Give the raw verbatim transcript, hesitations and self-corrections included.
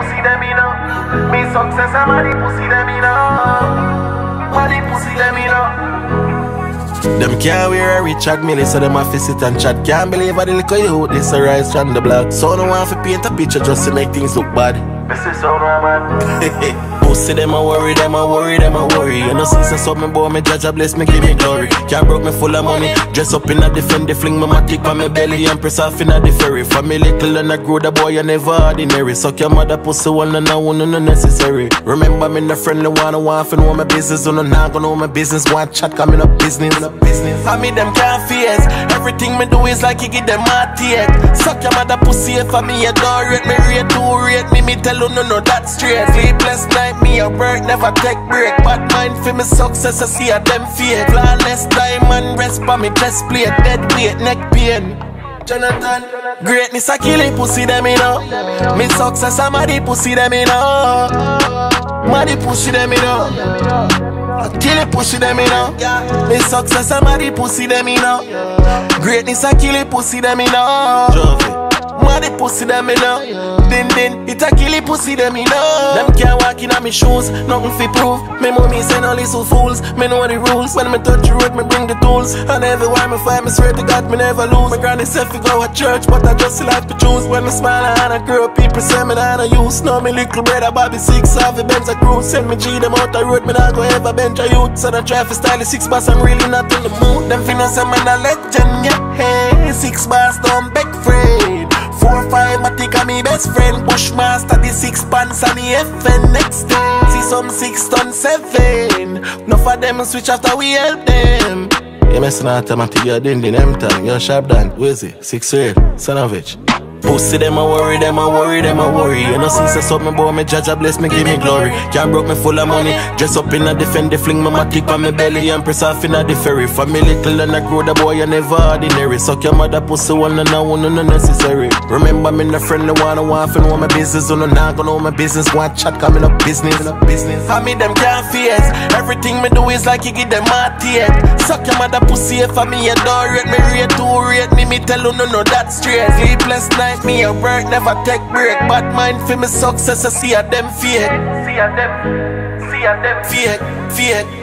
pussy them in know. Me success and money pussy them in know. Money pussy them in know. Them can't wear a Richard Mille, so them have to sit and chat. Can't believe I the little youth, this a rise from the block. So no one to paint a picture just to make things look bad. This is so man. Pussy them a worry, them a worry, them a worry. You know since I saw me boy, me judge a bless me, give me glory. Can't broke me full of money, dress up in a different, they fling my matic on my belly and press off in a the ferry. For me little and I grow the boy, you never ordinary. Suck your mother pussy one and I want no necessary. Remember me the friendly one, I want to know my business. On not gonna know my business, one chat coming up business. business. I mean them can't fears, everything me do is like you give them my teeth. Suck your mother pussy if I me adore rate me, rate two rate me, me tell you no no that's straight. Sleepless night, me a work, never take break. Bad mind for me success, I see a them fake. Flawless diamond, rest for me chest plate. Dead weight, neck pain. Jonathan, greatness I kill it, pussy them in know. Me success, I mad it, pussy them in know. Mad it, pussy them in know. I kill it, pussy them in know. Me success, I mad it, pussy them in know. Greatness I kill it, pussy them in know. Mad it, pussy them in know. Din din, it a kill it, pussy them in know. Them can't walk in on me shoes, nothing fi prove. Me mommy say no little fools, me know the rules. When me touch the road, me bring the tools. And everywhere me find, me swear to God, me never lose. My granny said fi go to church, but I just like to choose. When me smile and I grow, people say me not a use. Know me little brother Bobby six, have the Benz a cruise. Send me G them out the road, me not go ever bench a youth. So I try fi style the six bars, I'm really not in the mood. Them finna say me a legend, yeah. Hey, six bars don't beg afraid. Four five, Matic and me best friend. Bushmaster, the six pants and the F N next day. See some six ton seven. Enough of them switch after we help them. You messing automatic, you're din din M-Town. You're sharp down, where's it? Six red, son of it. Pussy them a worry, them a worry, them a worry. You know since I saw me boy, me judge a bless me, give me glory. Can't broke me full of money, dress up in a defend, they fling my matic on my belly and press off in a the ferry. For me little and I grow the boy, you never ordinary. Suck your mother pussy one and I want no necessary. Remember me the friendly one, I want to know my business. On not gonna know my business, one chat coming up business. business. I mean them can't fears, everything me do is like you give them my teeth. Suck your mother pussy if I me adore rate me, rate two rate me, me tell you no no that's straight. Sleepless night, me a work, never take break. Bad mind for me success, I see a them fake. See a them, see a them fake, fake.